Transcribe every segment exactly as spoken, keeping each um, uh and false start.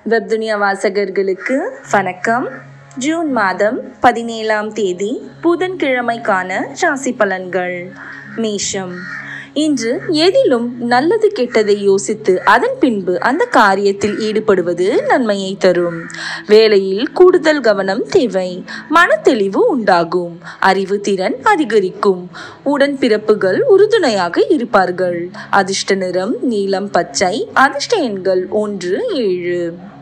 வெப்துனியா வாசகர்களுக்கு வணக்கம். ஜூன் மாதம் பதினேழாம் தேதி புதன்கிழமைக்கான ராசி பலன்கள். மேஷம். இன்று எதிலும் நல்லது கெட்டதை யோசித்து அதன் பின்பு அந்த காரியத்தில் ஈடுபடுவது நன்மையை தரும். வேலையில் கூடுதல் கவனம் தேவை. மனத்தெளிவு உண்டாகும். அறிவு திறன் அதிகரிக்கும். உடன்பிறப்புகள் உறுதுணையாக இருப்பார்கள். அதிர்ஷ்ட நிறம் நீலம் பச்சை. அதிர்ஷ்ட எண்கள் ஒன்று ஏழு.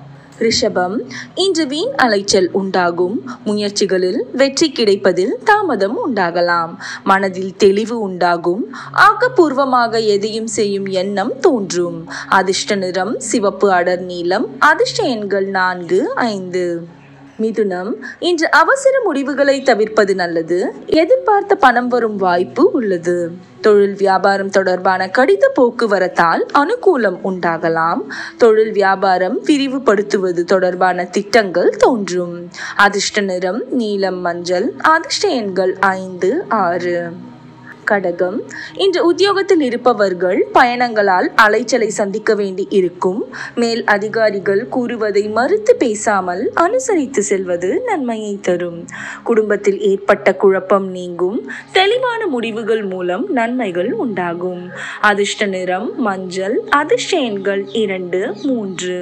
ரிஷபம். இன்று வீண் அலைச்சல் உண்டாகும். முயற்சிகளில் வெற்றி கிடைப்பதில் தாமதம் உண்டாகலாம். மனதில் தெளிவு உண்டாகும். ஆக்கப்பூர்வமாக எதையும் செய்யும் எண்ணம் தோன்றும். அதிர்ஷ்ட நிறம் சிவப்பு அடர் நீலம். அதிர்ஷ்ட எண்கள் நான்கு ஐந்து. மிதுனம். இன்று அவசர முடிவுகளை தவிர்ப்பது நல்லது. எதிர்பார்த்த பணம் வரும் வாய்ப்பு உள்ளது. தொழில் வியாபாரம் தொடர்பான கடித போக்குவரத்தால் அனுகூலம் உண்டாகலாம். தொழில் வியாபாரம் விரிவுபடுத்துவது தொடர்பான திட்டங்கள் தோன்றும். அதிர்ஷ்ட நிறம் நீலம் மஞ்சள். அதிர்ஷ்ட எண்கள் ஐந்து ஆறு. கடகம். இன்று உத்தியோகத்தில் இருப்பவர்கள் பயணங்களால் அலைச்சலை சந்திக்க வேண்டி இருக்கும். மேல் அதிகாரிகள் கூறுவதை மறுத்து பேசாமல் அனுசரித்து செல்வது நன்மையை தரும். குடும்பத்தில் ஏற்பட்ட குழப்பம் நீங்கும். தெளிவான முடிவுகள் மூலம் நன்மைகள் உண்டாகும். அதிர்ஷ்ட நிறம் மஞ்சள். அதிர்ஷ்ட எண்கள் இரண்டு மூன்று.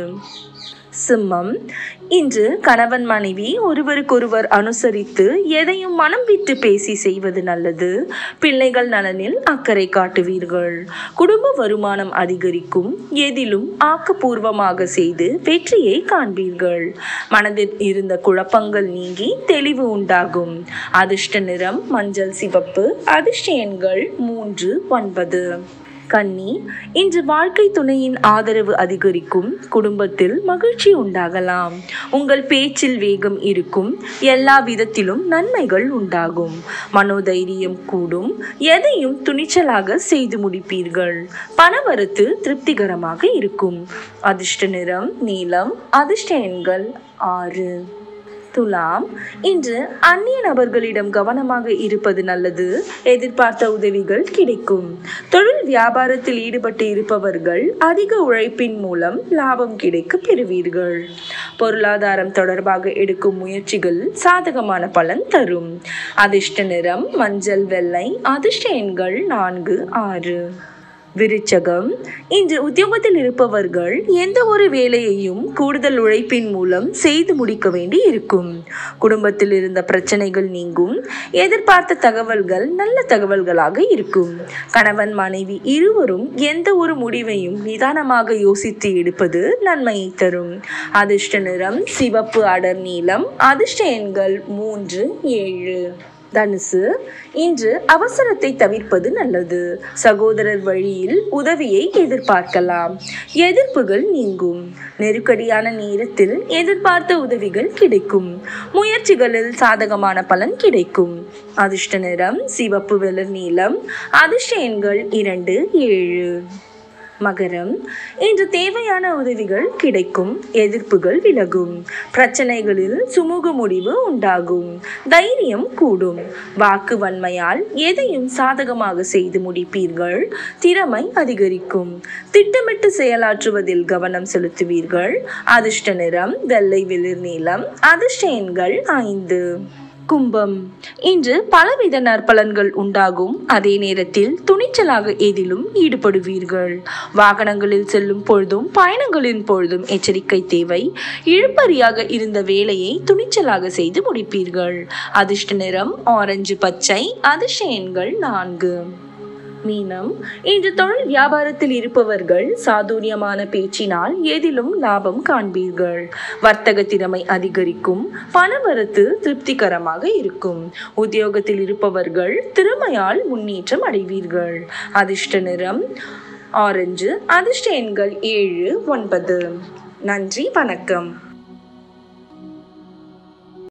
சிம்மம். இன்று கணவன் மனைவி ஒருவருக்கொருவர் அனுசரித்து எதையும் மனம் விட்டு பேசி செய்வது நல்லது. பிள்ளைகள் நலனில் அக்கறை காட்டுவீர்கள். குடும்ப வருமானம் அதிகரிக்கும். எதிலும் ஆக்கப்பூர்வமாக செய்து வெற்றியை காண்பீர்கள். மனதில் இருந்த குழப்பங்கள் நீங்கி தெளிவு உண்டாகும். அதிர்ஷ்ட நிறம் மஞ்சள் சிவப்பு. அதிர்ஷ்ட எண்கள் மூன்று ஒன்பது. கன்னி. இன்று வாழ்க்கை துணையின் ஆதரவு அதிகரிக்கும். குடும்பத்தில் மகிழ்ச்சி உண்டாகலாம். உங்கள் பேச்சில் வேகம் இருக்கும். எல்லா விதத்திலும் நன்மைகள் உண்டாகும். மனோதைரியம் கூடும். எதையும் துணிச்சலாக செய்து முடிப்பீர்கள். பணவரத்து திருப்திகரமாக இருக்கும். அதிர்ஷ்ட நிறம் நீலம். அதிர்ஷ்ட எண்கள் ஆறு. துலாம். இன்று அந்நிய நபர்களிடம் கவனமாக இருப்பது நல்லது. எதிர்பார்த்த உதவிகள் கிடைக்கும். தொழில் வியாபாரத்தில் ஈடுபட்டு இருப்பவர்கள் அதிக உழைப்பின் மூலம் லாபம் கிடைக்க பெறுவீர்கள். பொருளாதாரம் தொடர்பாக எடுக்கும் முயற்சிகள் சாதகமான பலன் தரும். அதிர்ஷ்ட நிறம் மஞ்சள் வெள்ளை. அதிர்ஷ்ட எண்கள் நான்கு ஆறு. விருச்சகம். இன்று உத்தியோகத்தில் இருப்பவர்கள் எந்த ஒரு வேலையையும் கூடுதல் உழைப்பின் மூலம் செய்து முடிக்க வேண்டி இருக்கும். குடும்பத்தில் இருந்த பிரச்சனைகள் நீங்கும். எதிர்பார்த்த தகவல்கள் நல்ல தகவல்களாக இருக்கும். கணவன் மனைவி இருவரும் எந்த ஒரு முடிவையும் நிதானமாக யோசித்து எடுப்பது நன்மையை தரும். அதிர்ஷ்ட நிறம் சிவப்பு அடர் நீலம். அதிர்ஷ்ட எண்கள் மூன்று ஏழு. தனுசு. இன்று அவசரத்தை தவிர்ப்பது நல்லது. சகோதரர் வழியில் உதவியை எதிர்பார்க்கலாம். எதிர்ப்புகள் நீங்கும். நெருக்கடியான நேரத்தில் எதிர்பார்த்த உதவிகள் கிடைக்கும். முயற்சிகளில் சாதகமான பலன் கிடைக்கும். அதிர்ஷ்ட நிறம் சிவப்பு வெளிர் நீலம். அதிர்ஷ்ட எண்கள் இரண்டு ஏழு. மகரம். இன்று தேவையான உதவிகள் கிடைக்கும். எதிர்ப்புகள் விலகும். பிரச்சனைகளில் சுமூக முடிவு உண்டாகும். தைரியம் கூடும். வாக்கு வன்மையால் எதையும் சாதகமாக செய்து முடிப்பீர்கள். திறமை அதிகரிக்கும். திட்டமிட்டு செயலாற்றுவதில் கவனம் செலுத்துவீர்கள். அதிர்ஷ்ட நிறம் வெள்ளை வெளிர் நீலம். அதிர்ஷ்ட எண்கள் ஐந்து. கும்பம். இன்று பலவித நற்பலன்கள் உண்டாகும். அதே நேரத்தில் துணிச்சலாக எதிலும் ஈடுபடுவீர்கள். வாகனங்களில் செல்லும் பொழுதும் பயணங்களின் பொழுதும் எச்சரிக்கை தேவை. இழுபறியாக இருந்த வேலையை துணிச்சலாக செய்து முடிப்பீர்கள். அதிர்ஷ்ட நிறம் ஆரஞ்சு பச்சை. அதிர்ஷ்ட எண்கள் நான்கு. மீனம். இன்று தொழில் வியாபாரத்தில் இருப்பவர்கள் சாதுரியமான பேச்சினால் எதிலும் லாபம் காண்பீர்கள். வர்த்தக திறமை அதிகரிக்கும். பணவரத்து திருப்திகரமாக இருக்கும். உத்தியோகத்தில் இருப்பவர்கள் திறமையால் முன்னேற்றம் அடைவீர்கள். அதிர்ஷ்ட நிறம் ஆரஞ்சு. அதிர்ஷ்ட எண்கள் ஏழு ஒன்பது. நன்றி, வணக்கம்.